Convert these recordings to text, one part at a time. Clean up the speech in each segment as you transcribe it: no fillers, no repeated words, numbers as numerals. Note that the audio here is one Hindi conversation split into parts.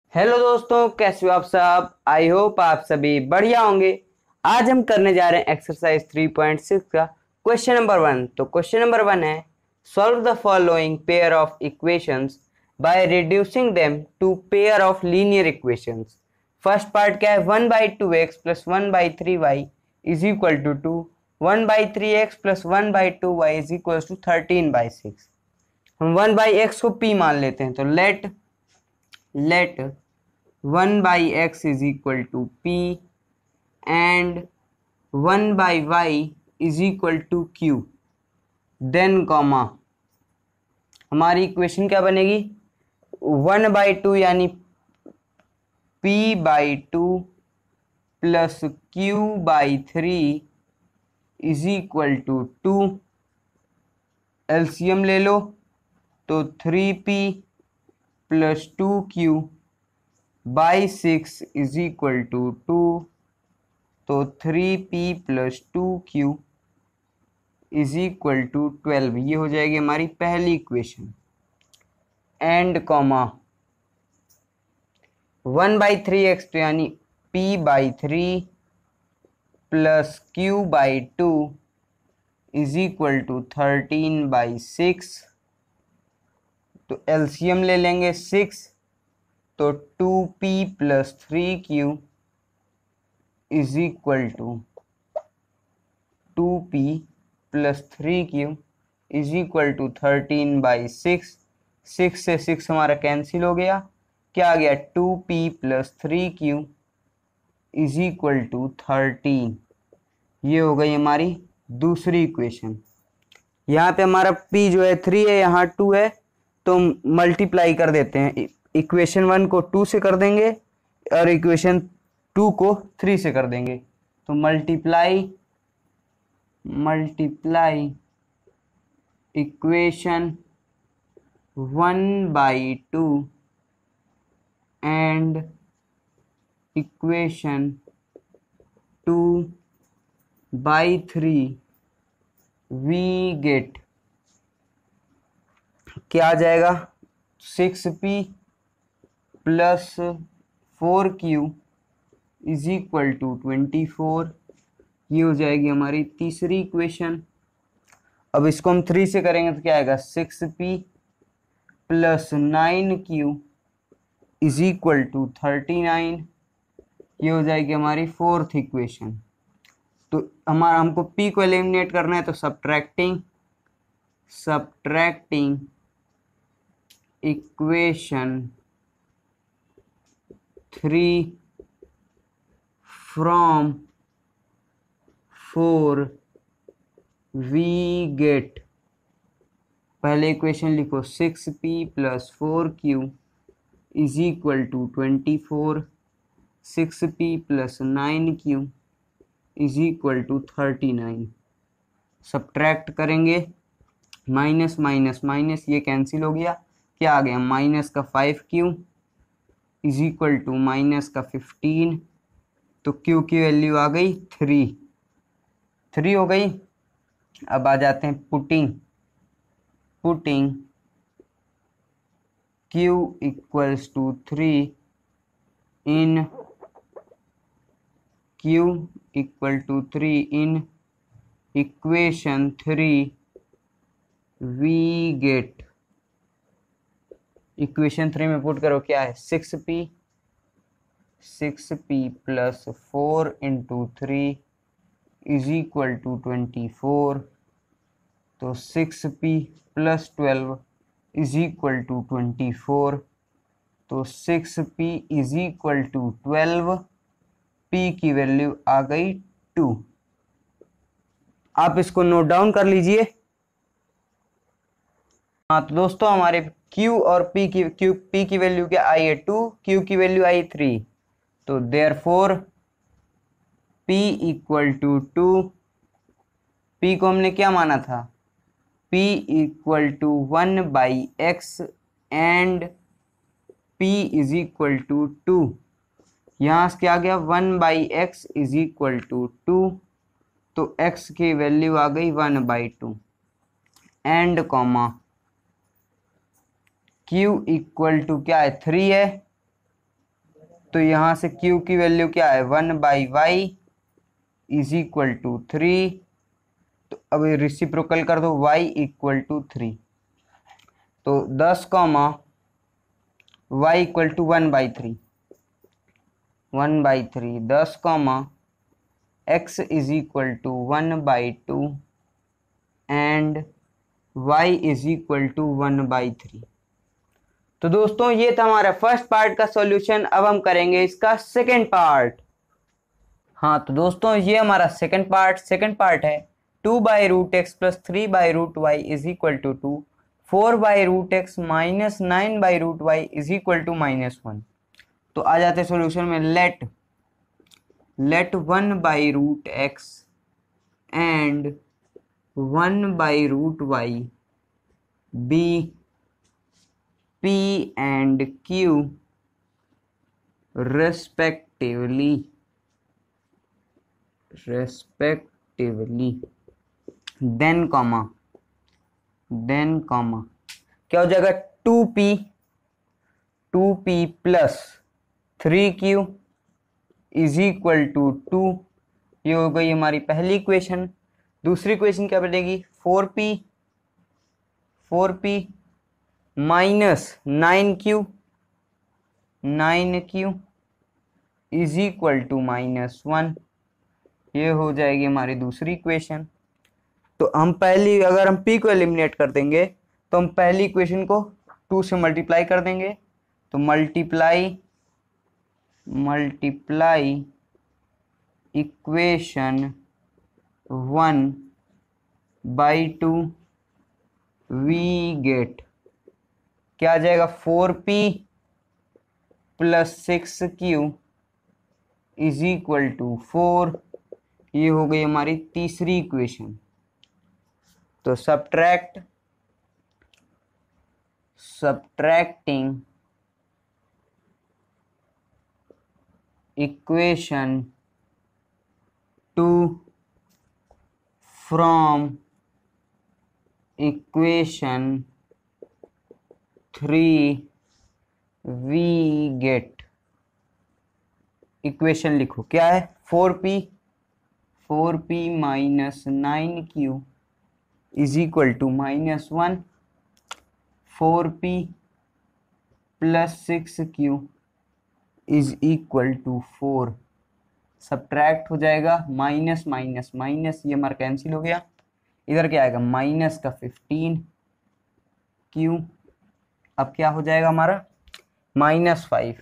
हेलो दोस्तों, कैसे हो आप सब। आई होप आप सभी बढ़िया होंगे। आज हम करने जा रहे हैं एक्सरसाइज 3.6 का क्वेश्चन नंबर 1। तो क्वेश्चन नंबर 1 है, solve the following pair of equations by reducing them to pair of linear equations. First part क्या है, 1/2x plus 1/3y is equal to 2, 1/3x plus 1/2y is equal to 13/6। हम 1/x को p मान लेते हैं, तो let 1/x is equal to p and 1/y is equal to q, then comma हमारी इक्वेशन क्या बनेगी, 1/2 यानी p/2 plus q/3 is equal to 2। LCM ले लो तो 3p plus 2q/6 is equal to 2। तो 3p plus 2q is equal to 12। ये हो जाएगी हमारी पहली इक्वेशन। एंड कॉमा 1/3x तो यानी p/3 plus q/2 is equal to 13/6। तो एलसीएम ले लेंगे 6, तो 2p plus 3q is equal to 2p plus 3q is equal to 13/6। 6 से 6 हमारा कैंसिल हो गया, क्या आ गया 2p plus 3q is equal to 13। ये हो गई हमारी दूसरी इक्वेशन। यहाँ पे हमारा p जो है 3 है, यहाँ 2 है, तो मल्टीप्लाई कर देते हैं। इक्वेशन 1 को 2 से कर देंगे और इक्वेशन 2 को 3 से कर देंगे। तो multiply equation 1/2 and equation 2/3 we get क्या आ जाएगा, 6p plus 4q is equal to 24। ये हो जाएगी हमारी तीसरी इक्वेशन। अब इसको हम 3 से करेंगे तो क्या आएगा, 6p plus 9q is equal to 39। ये हो जाएगी हमारी फोर्थ इक्वेशन। तो हमको p को एलिमिनेट करना है, तो subtracting equation 3 from 4 we get, पहले इक्वेशन लिखो 6p plus 4q is equal to 24, 6p plus 9q is equal to 39। Subtract करेंगे, माइनस माइनस माइनस ये कैंसिल हो गया, क्या आ गया माइनस का 5q is equal to minus का 15। तो q की वैल्यू आ गई 3 हो गई। अब आ जाते हैं putting q equals to 3 in equation 3 we get, equation 3 में पुट करो, क्या है 6p plus 4 into 3 is equal to 24। तो 6p plus 12 is equal to 24। तो 6p is equal to 12, p की वैल्यू आ गई 2। आप इसको नोट डाउन कर लीजिए। हाँ तो दोस्तों, हमारे q और p की वैल्यू क्या आई है 2, q की वैल्यू आई 3। तो therefore p equal to 2, p को हमने क्या माना था, p equal to 1/x and p is equal to 2। यहाँ से क्या आ गया 1/x इज इक्वल टू 2, तो x की वैल्यू आ गई 1/2 and comma q equal to क्या है 3 है, तो यहाँ से q की वैल्यू क्या है 1/y इज इक्वल टू 3। तो अब रिसिप्रोकल कर दो y इक्वल टू 3। तो 10 comma y equal to 1/3 1/3 10 comma x is equal to 1/2 and y is equal to 1/3। तो दोस्तों ये था हमारा फर्स्ट पार्ट का सॉल्यूशन। अब हम करेंगे इसका सेकंड पार्ट। हाँ तो दोस्तों ये हमारा सेकंड पार्ट है 2/√x plus 3/√y is equal to 2, 4/√x minus 9/√y is equal to -1। तो आ जाते सॉल्यूशन में let 1/√x and 1/√y be P and Q respectively then comma क्या हो जाएगा 2p plus 3q is equal to 2। ये हो गई हमारी पहली इक्वेशन। दूसरी इक्वेशन क्या बनेगी 4p minus 9q is equal to -1। ये हो जाएगी हमारी दूसरी इक्वेशन। तो हम अगर हम p को एलिमिनेट कर देंगे तो हम पहली इक्वेशन को 2 से मल्टीप्लाई कर देंगे। तो मल्टीप्लाई इक्वेशन 1/2 वी गेट क्या आ जाएगा 4p plus 6q is equal to 4। ये हो गई हमारी तीसरी इक्वेशन। तो subtracting equation 2 from equation 3 we get equation लिखो क्या है 4p minus 9q is equal to -1, 4p plus 6q is equal to 4। Subtract हो जाएगा माइनस माइनस माइनस, ये हमारा कैंसिल हो गया। इधर क्या आएगा माइनस का 15q। अब क्या हो जाएगा हमारा -5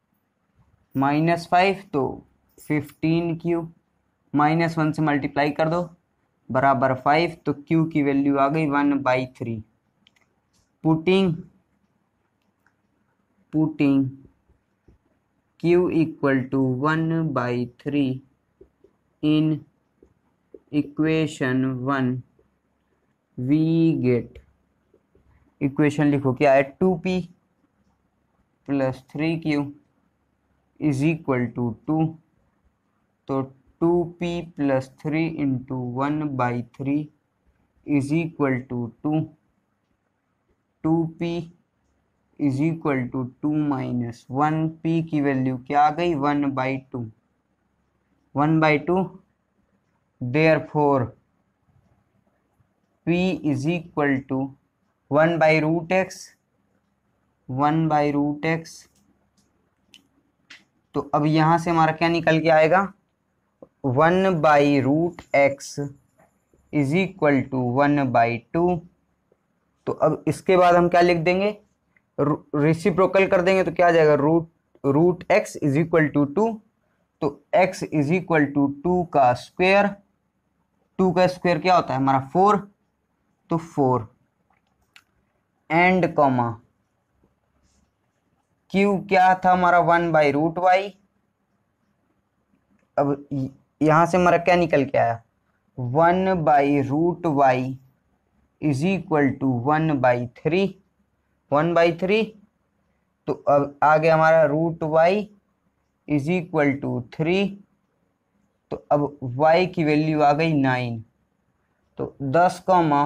तो 15q -1 से मल्टीप्लाई कर दो बराबर 5। तो q की वैल्यू आ गई 1/3। Putting q equal to 1/3 in equation 1 we get equation लिखो क्या है 2p plus 3q is equal to 2। तो 2p plus 3 into 1/3 is equal to 2। 2p is equal to 2 minus 1p की वैल्यू क्या आ गई 1/2। Therefore p is equal to 1/√x। तो अब यहां से हमारा क्या निकल के आएगा 1/√x इज इक्वल टू 1/2। तो अब इसके बाद हम क्या लिख देंगे रेसिप्रोकल कर देंगे तो क्या आ जाएगा root x is equal to 2। तो x इज इक्वल टू 2 का स्क्वायर। 2 का स्क्वायर क्या होता है हमारा 4। तो 4 एंड कॉमा q क्या था हमारा 1/√y। अब यहां से हमारा क्या निकल के आया 1/√y इज इक्वल टू 1/3। तो अब आ गया हमारा √y इज इक्वल टू 3। तो अब y की वैल्यू आ गई 9। तो 10 comma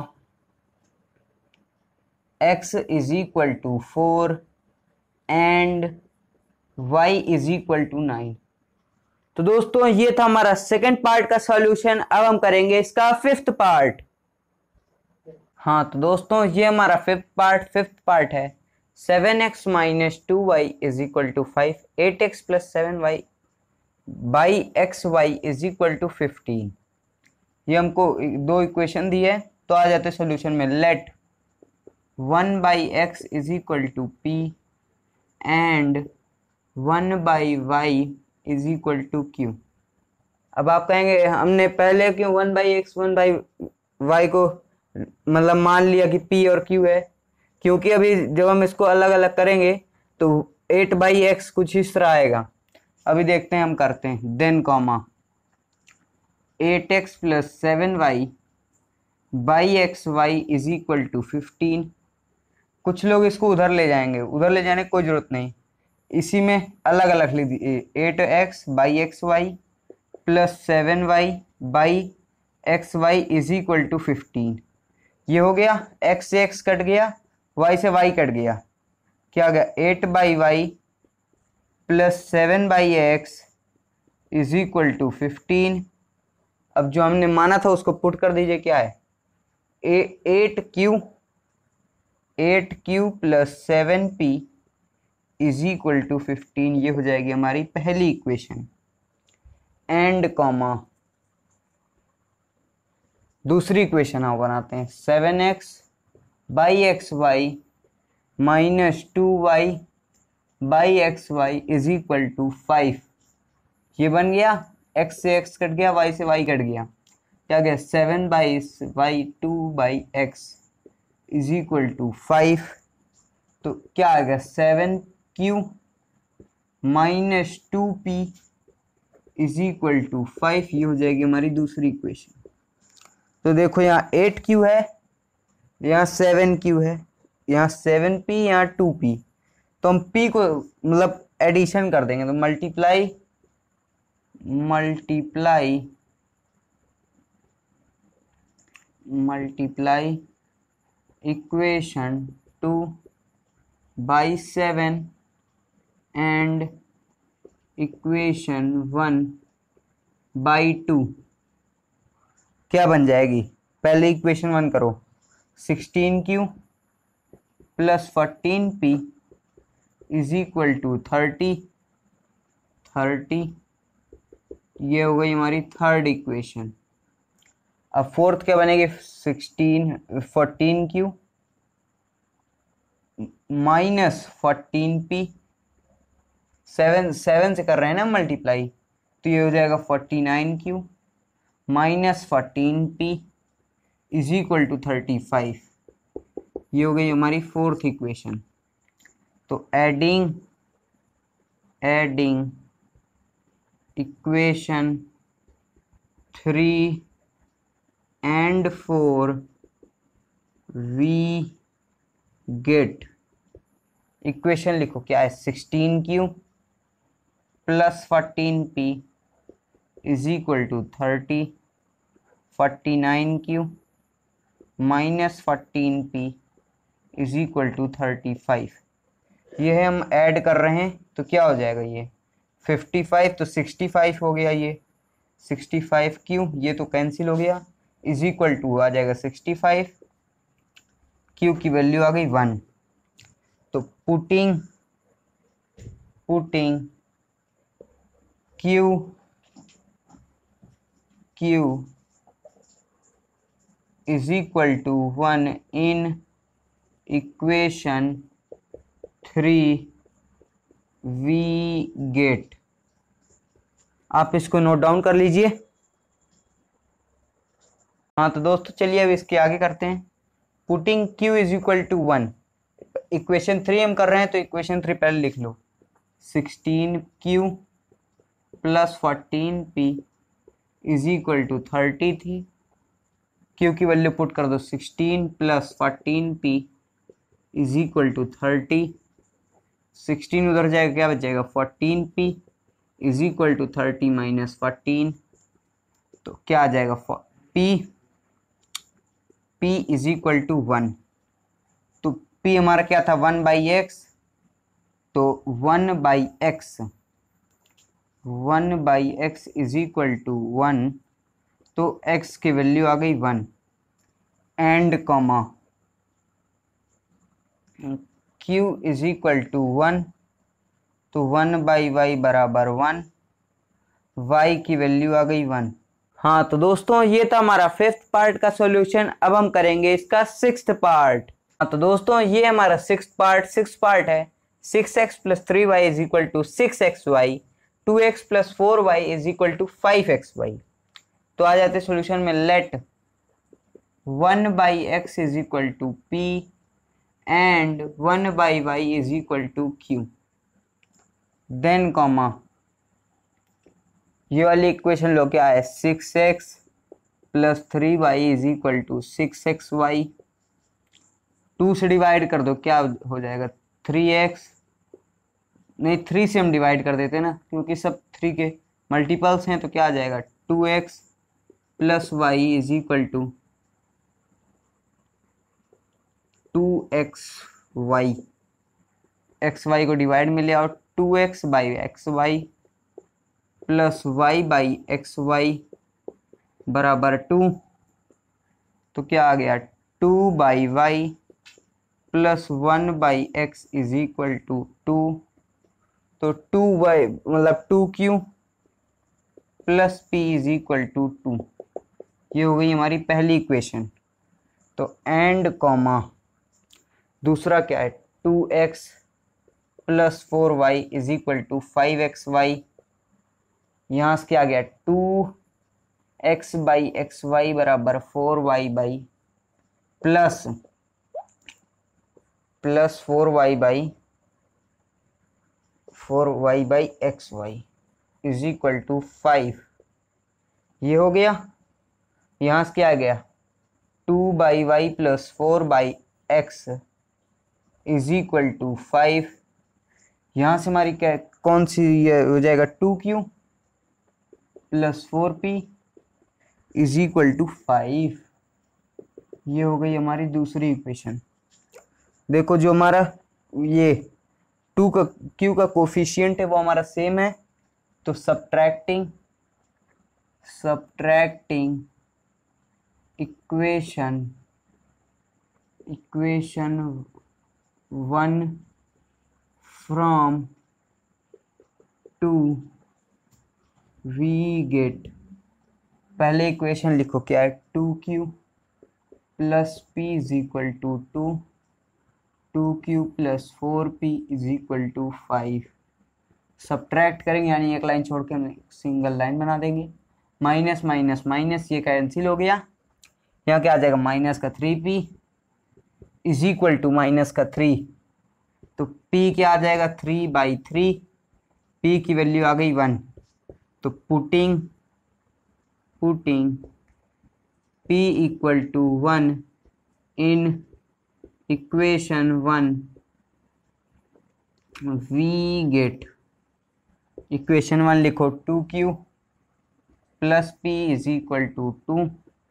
x is equal to 4 and y is equal to 9। तो दोस्तों ये था हमारा सेकंड पार्ट का सॉल्यूशन। अब हम करेंगे इसका फिफ्थ पार्ट। हाँ तो दोस्तों ये हमारा फिफ्थ पार्ट है। 7x minus 2y is equal to 5, 8x plus 7y by X Y is equal to 15। ये हमको दो इक्वेशन दी है, तो आ जाते सॉल्यूशन में। Let 1 by X is equal to P and 1 by Y is equal to Q. अब आप कहेंगे हमने पहले क्यों 1 बाई एक्स 1 बाई वाई को मतलब मान लिया कि पी और क्यू है, क्योंकि अभी जब हम इसको अलग अलग करेंगे तो 8 बाई एक्स कुछ इस तरह आएगा। अभी देखते हैं, हम करते हैं। Then comma 8x plus 7y by X Y is equal to 15। कुछ लोग इसको उधर ले जाएंगे, उधर ले जाने की कोई जरूरत नहीं, इसी में अलग अलग लिख दीजिए। 8x by X Y plus 7y by X Y is equal to 15। ये हो गया, x से x कट गया, y से y कट गया, क्या आ गया 8 by Y plus 7 by X is equal to 15। अब जो हमने माना था उसको पुट कर दीजिए, क्या है 8q plus 7p is equal to 15। ये हो जाएगी हमारी पहली इक्वेशन। एंड कॉमा दूसरी इक्वेशन हम बनाते हैं। 7x by X Y minus 2y by X Y is equal to 5। ये बन गया, x से x कट गया, y से y कट गया, क्या गया 7 by Y 2 by X is equal to 5। तो क्या आ गया 7q minus 2p is equal to 5। ये हो जाएगी हमारी दूसरी इक्वेशन। तो देखो यहाँ 8q है, यहाँ 7q है, यहाँ 7p, यहाँ 2p। तो हम p को मतलब एडिशन कर देंगे, तो multiply equation 2 by 7 and equation 1 by 2 क्या बन जाएगी। पहले इक्वेशन 1 करो, 16q plus 14p is equal to 30। ये हो गई हमारी थर्ड इक्वेशन। अब फोर्थ क्या बनेगी, 14q माइनस 14p, 7 से कर रहे हैं ना मल्टीप्लाई, तो ये हो जाएगा 49q minus 14p is equal to 35। ये हो गई हमारी फोर्थ इक्वेशन। तो adding equation 3 and 4 we get, equation लिखो क्या है, 16q plus 14p is equal to 30, 49q minus 14p is equal to 35। ये है हम ऐड कर रहे हैं, तो क्या हो जाएगा ये 55, तो 65 हो गया, ये 65q, ये तो कैंसिल हो गया, इज इक्वल टू आ जाएगा 65, q की वैल्यू आ गई 1। तो putting q is equal to 1 in equation 3 we get. आप इसको नोट डाउन कर लीजिए। हाँ तो दोस्तों चलिए अब इसके आगे करते हैं। Putting q is equal to 1, equation 3 हम कर रहे हैं, तो इक्वेशन 3 पहले लिख लो। 16q plus 14p is equal to 30 थी, q की वैल्यू पुट कर दो, 16 plus 14p is equal to 30। 16 उधर जाएगा, क्या बचेगा 14p is equal to 30 minus 14। तो क्या आ जाएगा p इज इक्वल टू 1। तो p हमारा क्या था 1 बाई एक्स, तो 1/x इज इक्वल टू 1, तो x की वैल्यू आ गई 1, and comma q is equal to 1, तो 1/y बराबर 1, y की वैल्यू आ गई 1। हाँ तो दोस्तों ये था हमारा 5th पार्ट का सॉल्यूशन। अब हम करेंगे इसका 6th पार्ट। हाँ तो दोस्तों ये हमारा 6th पार्ट है। 6x + 3y is equal to 6xy, 2x + 4y is equal to 5xy। तो आ जाते सॉल्यूशन में। Let 1/x is equal to p and 1/y is equal to q, then comma ये वाली इक्वेशन लो, क्या है 6x + 3y is equal to 6xy, 2 से डिवाइड कर दो, क्या हो जाएगा 3x, नहीं 3 से हम डिवाइड कर देते हैं ना, क्योंकि सब 3 के मल्टीपल्स हैं, तो क्या आ जाएगा 2x + y is equal to 2xy, xy को डिवाइड में ले आओ, 2x/xy प्लस y/xy बराबर 2, तो क्या आ गया 2/y plus 1/x is equal to 2, तो 2y मतलब 2q plus p is equal to 2। ये हो गई हमारी पहली इक्वेशन। तो एंड कॉमा दूसरा क्या है 2x + 4y is equal to 5xy, यहाँ से क्या आ गया 2x/xy बराबर 4y plus 4y/xy is equal to 5। ये हो गया। यहाँ से क्या आ गया 2/y plus 4/x is equal to 5। यहाँ से हमारी क्या कौन सी ये हो जाएगा 2q plus 4p is equal to 5। ये हो गई हमारी दूसरी इक्वेशन। देखो जो हमारा ये q का कोफिशिएंट है वो हमारा सेम है, तो subtracting equation 1 from 2 we get, पहले इक्वेशन लिखो क्या है 2q plus p is equal to 2, 2q plus 4p is equal to 5। Subtract करेंगे यानी एक लाइन छोड़ के हम सिंगल लाइन बना देंगे। माइनस माइनस माइनस ये कैंसिल हो गया, यहाँ क्या आ जाएगा -3p इज इक्वल टू -3, तो p क्या आ जाएगा 3/3, p की वैल्यू आ गई 1, तो putting p equal to 1 in equation 1 we get, equation 1 लिखो 2q plus p is equal to 2,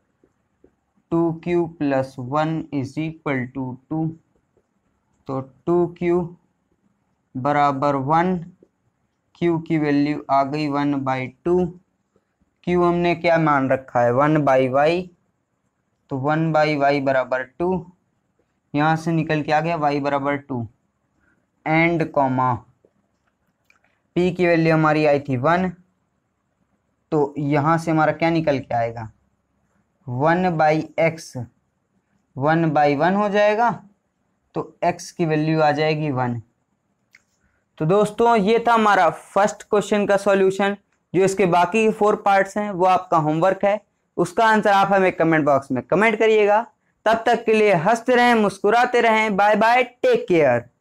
2q plus 1 is equal to 2, तो 2q बराबर 1, q की वैल्यू आ गई 1/2, q हमने क्या मान रखा है 1/y, तो 1/y बराबर 2, यहाँ से निकल के आ गया y बराबर 2, एंड कॉमा p की वैल्यू हमारी आई थी 1, तो यहाँ से हमारा क्या निकल के आएगा 1/x 1/1 हो जाएगा, तो x की वैल्यू आ जाएगी 1। तो दोस्तों ये था हमारा फर्स्ट क्वेश्चन का सॉल्यूशन। जो इसके बाकी 4 पार्ट्स हैं वो आपका होमवर्क है, उसका आंसर आप हमें कमेंट बॉक्स में कमेंट करिएगा। तब तक के लिए हंसते रहें, मुस्कुराते रहें। Bye bye, take care.